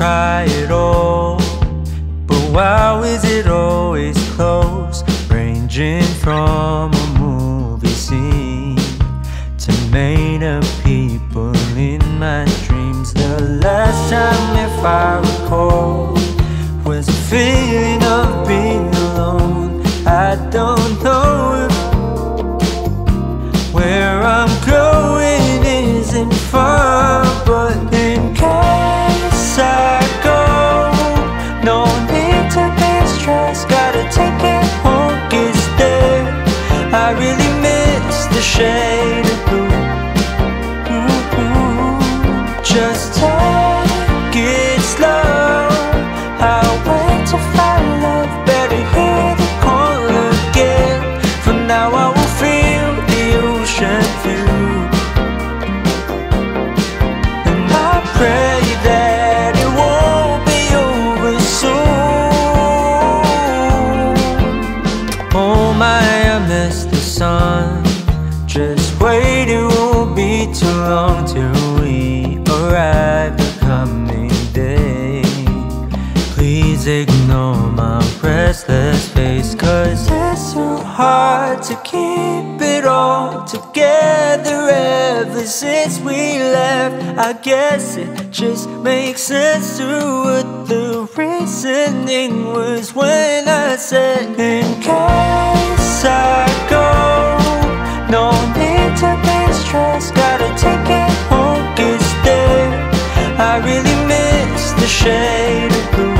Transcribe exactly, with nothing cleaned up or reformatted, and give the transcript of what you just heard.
try it all, but wow, is it always close, ranging from a movie scene to made up people in my dreams. The last time, if I recall, was a feeling of being alone. I don't know if where I'm going isn't far, but in case I go, no need to be stressed. Gotta take it home, get there. I really miss the shade of blue. Mm-hmm. Just take it slow. I'll wait to find love. Better hear the call again. For now I will feel the ocean view, and I pray that it won't be over soon. Oh my, I miss the sun. Just wait, it won't be too long till we arrive the coming day. Please ignore my restless face, cause it's so hard to keep it all together ever since we left. I guess it just makes sense to what the reasoning was when I said, in case I go, no need to be stressed. Gotta take it home, get there. I really miss the shade of blue.